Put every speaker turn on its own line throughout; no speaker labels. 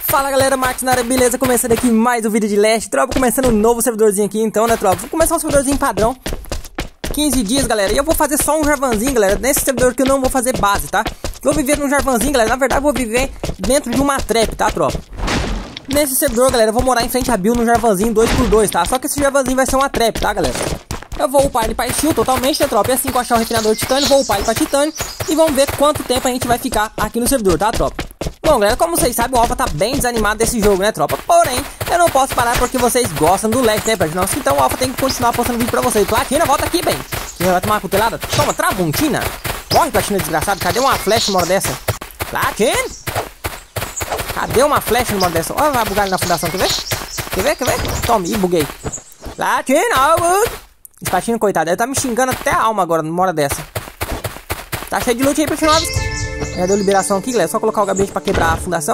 Fala galera, Marcos na área, beleza? Começando aqui mais um vídeo de Last, tropa, começando um novo servidorzinho aqui então, né, tropa? Vou começar um servidorzinho padrão, 15 dias, galera, e eu vou fazer só um Jarvanzinho, galera, nesse servidor que eu não vou fazer base, tá? Vou viver num Jarvanzinho, galera, na verdade vou viver dentro de uma trap, tá, tropa? Nesse servidor, galera, eu vou morar em frente a build no Jarvanzinho 2x2, tá? Só que esse Jarvanzinho vai ser uma trap, tá, galera? Eu vou upar ele para Steel totalmente, né, tropa? E assim que eu achar o refinador de titânio, vou upar ele para titânio e vamos ver quanto tempo a gente vai ficar aqui no servidor, tá, tropa? Bom, galera, como vocês sabem, o Alpha tá bem desanimado desse jogo, né, tropa? Porém, eu não posso parar porque vocês gostam do Last, né, Platinum? Então o Alpha tem que continuar postando vídeo pra vocês. Platina, volta aqui, bem. Você vai tomar uma putelada? Toma, Tramontina. Morre, Platina, desgraçado. Cadê uma flecha numa hora dessa? Platina! Cadê uma flecha numa hora dessa? Olha, vai bugar ali na fundação, quer ver? Quer ver? Tome, buguei. Platina, esse Platina, coitado, ele tá me xingando até a alma agora numa hora dessa. Tá cheio de loot aí, Platina. Já deu liberação aqui, galera. Só colocar o gabinete pra quebrar a fundação.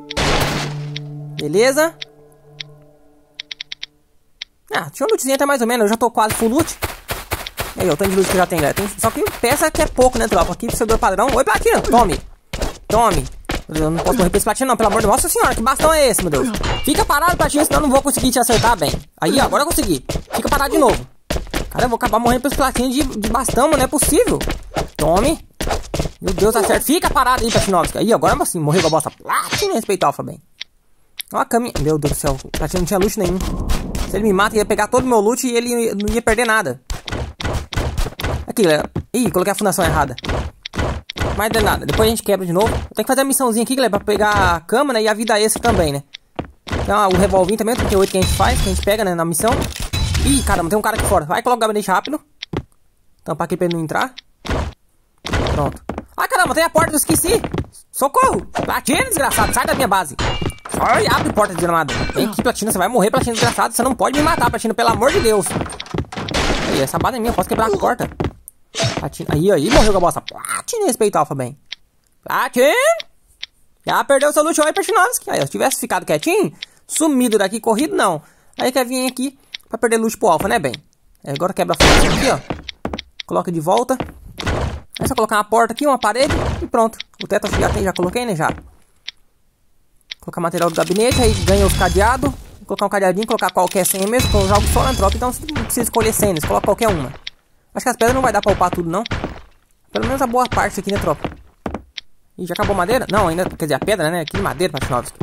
Beleza. Ah, tinha um lootzinho até mais ou menos. Eu já tô quase full loot. Aí, ó, o tanto de loot que já tem, galera. Só que peça que é pouco, né, tropa? Aqui pro servidor padrão. Oi, Platina. Tome. Tome. Eu não posso morrer pra esse Platina, não. Pelo amor de Deus. Nossa senhora, que bastão é esse, meu Deus? Fica parado, Platina, senão eu não vou conseguir te acertar bem. Aí, ó, agora eu consegui. Fica parado de novo. Cara, eu vou acabar morrendo pra esse Platina de bastão, mano. Não é possível. Tome. Meu Deus, tá certo. Fica parado aí, Platinovski. Aí, agora assim, morreu com a bosta. Platina, respeitar o Alpha bem. Ó a caminha. Meu Deus do céu. O Platina não tinha loot nenhum. Se ele me mata, ele ia pegar todo o meu loot e ele não ia perder nada. Aqui, galera. Ih, coloquei a fundação errada. Mas não é nada. Depois a gente quebra de novo. Eu tenho que fazer a missãozinha aqui, galera, pra pegar a cama, né? E a vida extra também, né? Então, o revolvinho também, 38 que a gente faz, que a gente pega, né? Na missão. Ih, caramba, tem um cara aqui fora. Vai, coloca o gabinete rápido. Tampar aqui pra ele não entrar. Pronto. Ah, caramba, tem a porta, eu esqueci. Socorro. Platina, desgraçado, sai da minha base. Ai, abre a porta, desgramado. Vem aqui, Platina, você vai morrer, Platina, desgraçado. Você não pode me matar, Platina, pelo amor de Deus. Aí, essa base é minha, posso quebrar a porta. Platina, aí, morreu com a bosta. Platina, respeita o Alpha bem. Platina. Já perdeu seu loot, aí, Platinovski. Aí, se eu tivesse ficado quietinho, sumido daqui, corrido, não. Aí quer vir aqui pra perder loot pro Alpha, né, bem? Aí, agora quebra a fundação aqui, ó. Coloca de volta. É só colocar uma porta aqui, uma parede e pronto. O teto já tem, já coloquei, né, já. Colocar material do gabinete, aí ganha os cadeados. Colocar um cadeadinho, colocar qualquer senha mesmo, porque eu jogo só na tropa, então você não precisa escolher senhas, coloca qualquer uma. Acho que as pedras não vai dar pra upar tudo, não. Pelo menos a boa parte aqui, né, tropa. Ih, já acabou a madeira? Não, ainda, quer dizer, a pedra, né, aqui de madeira, Platinovski.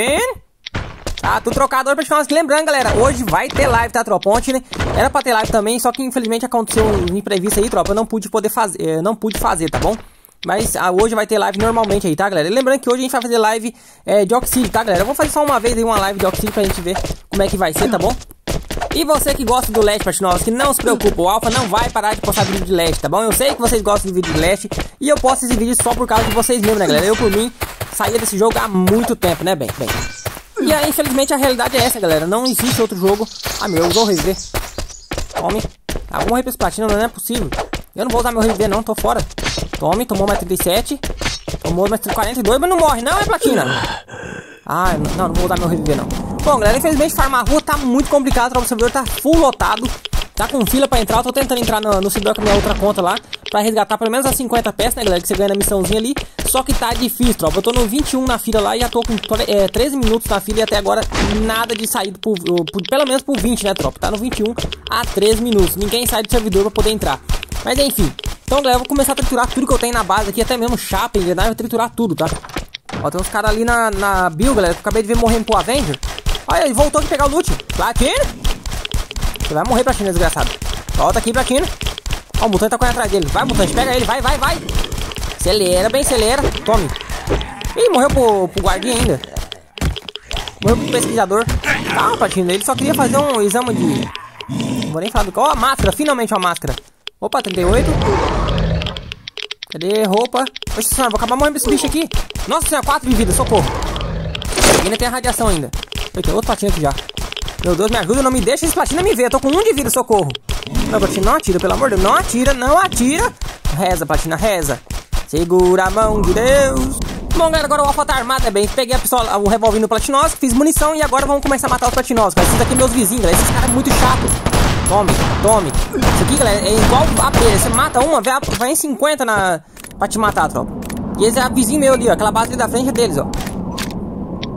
Tá, tudo trocador, Platinovski. Lembrando, galera, hoje vai ter live, tá, tropa? Ontem, né, era pra ter live também, só que infelizmente aconteceu um imprevisto aí, tropa. Eu não pude fazer, tá bom? Mas hoje vai ter live normalmente aí, tá, galera? E lembrando que hoje a gente vai fazer live de Oxide, tá, galera? Eu vou fazer só uma vez aí uma live de Oxide pra gente ver como é que vai ser, tá bom? E você que gosta do Last, Platinovski, não se preocupe, o Alpha não vai parar de postar vídeo de Last, tá bom? Eu sei que vocês gostam de vídeo de Last e eu posto esse vídeo só por causa de vocês mesmo, né, galera? Eu, por mim, saía desse jogo há muito tempo, né, bem? E aí, infelizmente, a realidade é essa, galera. Não existe outro jogo. Ah, meu, eu usou o reviver. Tome. Ah, vou morrer pra esse Platina, não é possível. Eu não vou usar meu reviver, não, tô fora. Tome, tomou mais 37. Tomou mais 42, mas não morre, não, é Platina. Ah, não vou usar meu reviver, não. Bom, galera, infelizmente, farmar rua tá muito complicado. O servidor tá full lotado. Tá com fila pra entrar. Eu tô tentando entrar no servidor com a minha outra conta lá, pra resgatar pelo menos as 50 peças, né, galera, que você ganha na missãozinha ali. Só que tá difícil, tropa. Eu tô no 21 na fila lá e já tô com 13 minutos na fila e até agora nada de saída pelo menos por 20, né, tropa? Tá no 21 a 13 minutos. Ninguém sai do servidor pra poder entrar. Mas enfim. Então, galera, eu vou começar a triturar tudo que eu tenho na base aqui, até mesmo chapa, engrenar, eu vou triturar tudo, tá? Ó, tem uns caras ali na build, galera, que eu acabei de ver morrendo pro Avenger. Olha, ele voltou aqui pegar o loot. Platina! Você vai morrer, Platina, desgraçado. Volta aqui, Platina. Ó, o mutante tá correndo atrás dele. Vai, mutante, pega ele, vai. Acelera, bem acelera. Tome. Ih, morreu pro guardinha ainda. Morreu pro pesquisador. Calma, Platina, ele só queria fazer um exame de... Não vou nem falar do... Ó, a máscara, finalmente uma máscara. Opa, 38. Cadê roupa? Oxe senhora, vou acabar morrendo pra esse bicho aqui. Nossa senhora, 4 de vida, socorro. Ainda tem a radiação ainda. Tem outro Platina aqui já. Meu Deus, me ajuda, não me deixa esse Platina me ver. Eu tô com 1 de vida, socorro. Não, Platina, não atira, pelo amor de Deus. Não atira. Reza, Platina, reza. Segura a mão de Deus. Bom, galera, agora o Alpha tá armado, né, bem? Peguei a pistola, o revólver no Platinovski, fiz munição e agora vamos começar a matar os Platinovski. Esses aqui meus vizinhos, galera. Esses caras são muito chatos. Tome. Isso aqui, galera, é igual a abelha. Você mata uma, vai em 50 pra te matar, tropa. E esse é a vizinho meu ali, ó. Aquela base ali da frente é deles, ó.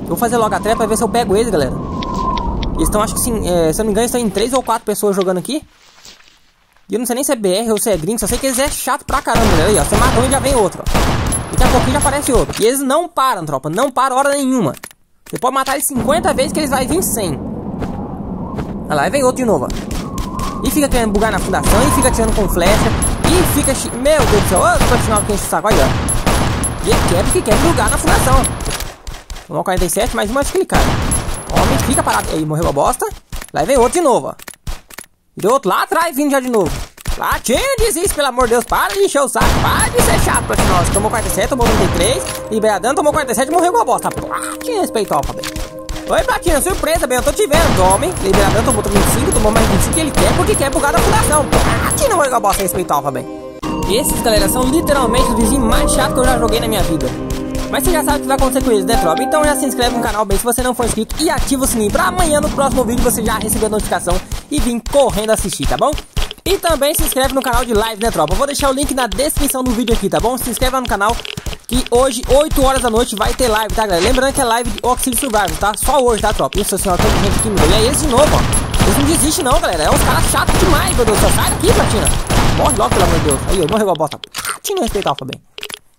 vou fazer logo a trap pra ver se eu pego eles, galera. Eles estão, acho que sim, se eu não me engano, estão em 3 ou 4 pessoas jogando aqui. E eu não sei nem se é BR ou se é gringo, só sei que eles é chato pra caramba, galera. Aí, ó, você mata um e já vem outro, ó. Daqui a pouquinho já aparece outro. E eles não param, tropa, não param hora nenhuma. Você pode matar eles 50 vezes que eles vão vir 100. Olha lá, aí vem outro de novo, ó. E fica querendo bugar na fundação, e fica atirando com flecha. E fica... Meu Deus do céu, ô, continuar aqui enche o saco, aí, ó. E ele quer bugar na fundação, ó. Tomou 47, mais uma, acho que ele cai. Homem, fica parado. Aí, morreu a bosta. Lá vem outro de novo, ó. E deu outro lá atrás, vindo já de novo. Latinha, desiste, pelo amor de Deus. Para de encher o saco. Para de ser chato, Platinosa. Tomou 47, tomou 33. Libera dano, tomou 47, morreu com a bosta. Platina, respeitou, alfa, oi, Platina, surpresa, bem, eu tô te vendo. Tome. Libera dano, tomou 25, tomou mais 25 que ele quer, porque quer bugar na fundação. Platina, morreu com a bosta, respeitou, alfa, bem. Esses, galera, são literalmente os vizinhos mais chatos que eu já joguei na minha vida. Mas você já sabe o que vai acontecer com eles, né, tropa? Então já se inscreve no canal, bem, se você não for inscrito, e ativa o sininho pra amanhã no próximo vídeo você já receber a notificação e vir correndo assistir, tá bom? E também se inscreve no canal de live, né, tropa? Eu vou deixar o link na descrição do vídeo aqui, tá bom? Se inscreve lá no canal, que hoje, 8 horas da noite, vai ter live, tá, galera? Lembrando que é live de Oxide Survival, tá? Só hoje, tá, tropa? Isso, senhora, tem gente aqui, meu. E é esse de novo, ó. Eles não desistem não, galera. É uns caras chatos demais, meu Deus do céu. Sai daqui, Platina. Morre logo, pelo amor de Deus. Aí, morreu igual a bosta. Platina, respeitar, alfa, bem.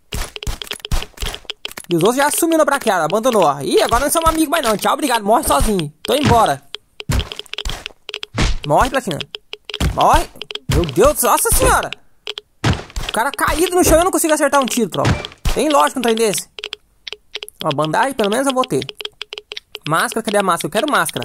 E os outros já sumiu na braqueada, abandonou, ó. Ih, agora não somos amigos mais não. Tchau, obrigado. Morre sozinho. Tô embora. Morre, Platina. Morre. Meu Deus, nossa senhora. O cara caído no chão e eu não consigo acertar um tiro, tropa. Tem lógica um trem desse. Ó, bandagem pelo menos eu vou ter. Máscara, cadê a máscara? Eu quero máscara.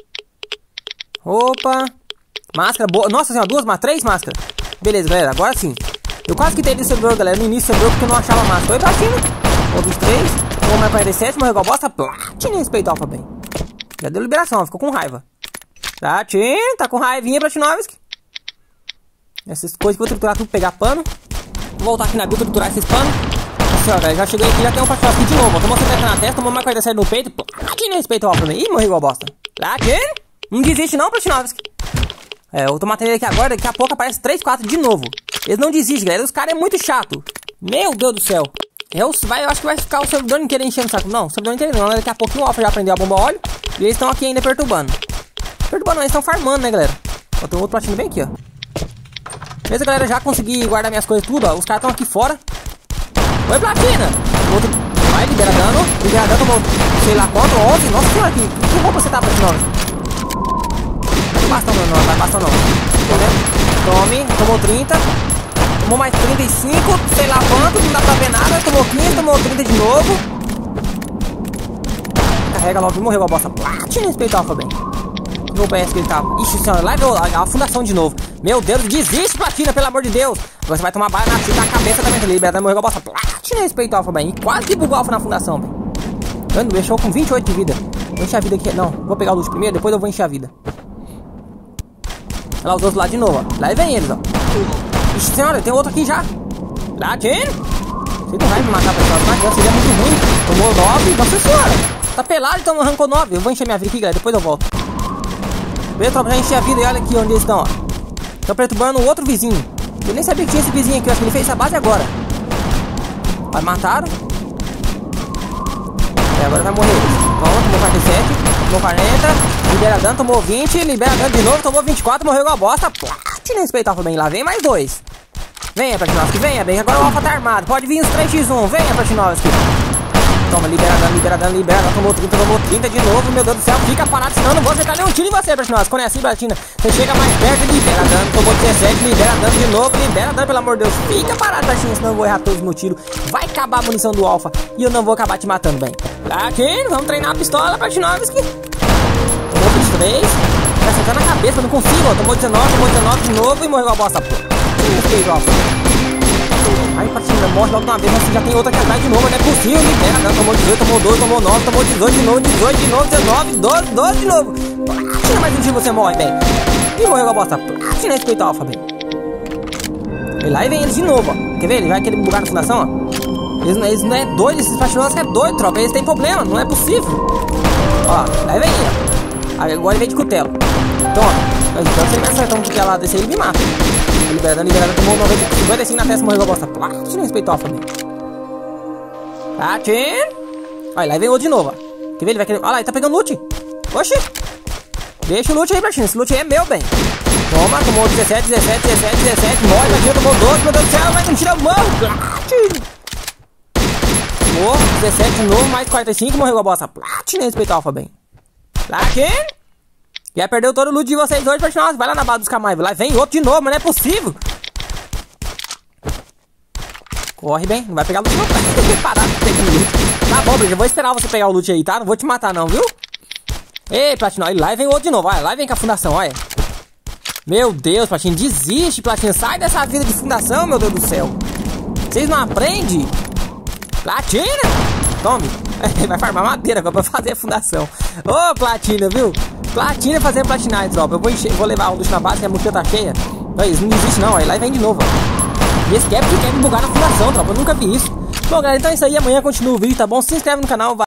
Opa. Máscara boa. Nossa senhora, 3 máscaras. Beleza, galera, agora sim. Eu quase quitei do servidor, galera, no início do servidor, porque eu não achava máscara. Oi, Platina. Ou 23, ou mais 47, morreu igual bosta. Platina, respeitou, alfa, bem. Já deu liberação, ficou com raiva. Platina, tá com raivinha, Platinovski. Essas coisas que eu vou triturar tudo, pegar pano. Vou voltar aqui na build, triturar esses panos. Nossa, ó, galera, já cheguei aqui, já tem um Platinovski de novo. Tomou 70 na testa, tomou mais 47 no peito. Platina, respeitou, alfa, bem. Ih, morreu igual bosta. Platina, não desiste não, Platinovski. É, eu tô matando ele aqui agora, daqui a pouco aparece 3, 4 de novo. Eles não desistem, galera, os caras é muito chato. Meu Deus do céu. Eu acho que vai ficar o servidor inteiro enchendo o saco. Não, o servidor inteiro não. Daqui a pouquinho o Alpha já aprendeu a bomba óleo. E eles estão aqui ainda perturbando. Perturbando não, eles estão farmando, né, galera? Ó, tem outro platinho bem aqui, ó. Beleza, galera, já consegui guardar minhas coisas tudo, ó. Os caras estão aqui fora. Oi, Platina! Outro... Vai, libera dano, tomou, sei lá quanto, 11. Nossa senhora, que roupa você tá, Platina? Não basta não, vai basta não. Tome, tomou 30. Tomou mais 35, sei lá quanto, não dá pra ver nada. Tomou 15, tomou 30 de novo. Carrega logo e morreu a bosta. Platina, respeitar, alfa, bem. Que roupa é essa que ele tá? Ixi, senhora, lá veio a fundação de novo. Meu Deus, desiste, Platina, pelo amor de Deus. Agora você vai tomar bala na cabeça também, tá liberado, morreu a bosta. Platina, respeitar, alfa, bem. E quase que bugou alfa na fundação, bem. Mano, deixou com 28 de vida. Vou encher a vida aqui. Não, vou pegar o loot primeiro, depois eu vou encher a vida. Olha lá os outros lá de novo, ó. Lá vem eles, ó. Ixi, senhora, tem outro aqui já. Platina. Você não vai me matar, pessoal. Não adianta, seria muito ruim. Tomou 9. Nossa senhora. Tá pelado, então arrancou 9. Eu vou encher minha vida aqui, galera. Depois eu volto. Beleza, tropa, já enchi a vida. E olha aqui onde eles estão, ó. Estão perturbando o outro vizinho. Eu nem sabia que tinha esse vizinho aqui. Eu acho que ele fez essa base agora. Vai, mataram. E agora vai morrer eles. Pronto, tomou 47. Tomou 40. Libera dano, tomou 20. Libera dano de novo, tomou 24. Morreu igual a bosta. Platina, respeitar, bem. Lá vem mais 2. Venha, Platinovski, venha, bem. Agora o Alpha tá armado. Pode vir os 3x1. Venha, Platinovski. Toma, libera dano. Tomou 30 de novo. Meu Deus do céu, fica parado, senão eu não vou acertar nenhum tiro em você, Platinovski. Quando é assim, Platina, você chega mais perto e libera dano. Tomou 17, libera dano de novo. Libera dano, pelo amor de Deus. Fica parado, Platina, senão eu vou errar todos no tiro. Vai acabar a munição do Alpha e eu não vou acabar te matando, bem. Platina, vamos treinar a pistola, Platinovski. Tomou 23. Vai acertar na cabeça, eu não consigo, ó. Tomou 19 de novo e morreu a bosta. Aí, Platina, morre logo de uma vez, mas já tem outra aqui atrás de novo, não é possível. Libera dano, tomou 18, tomou 12, tomou 9, tomou 18 de novo, 18 de novo, 19, 12 de novo. Platina, mais um tiro você morre, bem. E morreu a bosta. Platina, respeita o Alpha, bem. E lá e vem eles de novo, ó. Quer ver? Ele vai querer bugar na fundação, ó. Eles não é doido, esses Platinovski é doido, tropa. Eles têm problema, não é possível. Ó, lá vem ele, ó. Agora ele vem de cutelo. Toma. Então se ele me acertar um cutelado desse aí, ele me mata. Libera dano, tomou 55 na testa, morreu a bosta. Platina, respeitou a família. Platina. Olha, lá vem outro de novo, ó. Quer ver? Ele vai querer... Olha lá, ele tá pegando loot. Oxi. Deixa o loot aí, Platina. Esse loot aí é meu, bem. Toma, tomou 17. Morre, Platina, tomou 12. Meu Deus do céu, mas não tira a mão. Tomou 17 de novo, mais 45. Morreu a bosta. Platina, respeito alfa, bem. Platina. Já perdeu todo o loot de vocês hoje, Platina. Vai lá na base dos Camaiva. Lá vem outro de novo, mas não é possível. Corre bem, não vai pegar loot não. Parado pegando loot. Tá bom, Bridge, eu vou esperar você pegar o loot aí, tá? Não vou te matar não, viu? Ei, Platina, lá vem outro de novo, olha. Lá vem com a fundação, olha. Meu Deus, Platina, desiste, Platina. Sai dessa vida de fundação, meu Deus do céu. Vocês não aprendem? Platina! Tome. Vai farmar madeira agora pra fazer a fundação. Ô, Platina, viu? Platina fazendo platinar, tropa. Eu vou levar o loot na base, que a mochila tá cheia. Eles não desiste não, aí lá vem de novo, ó. E esse quer me bugar na fundação, tropa. Eu nunca vi isso. Bom, galera, então é isso aí. Amanhã continua o vídeo, tá bom? Se inscreve no canal.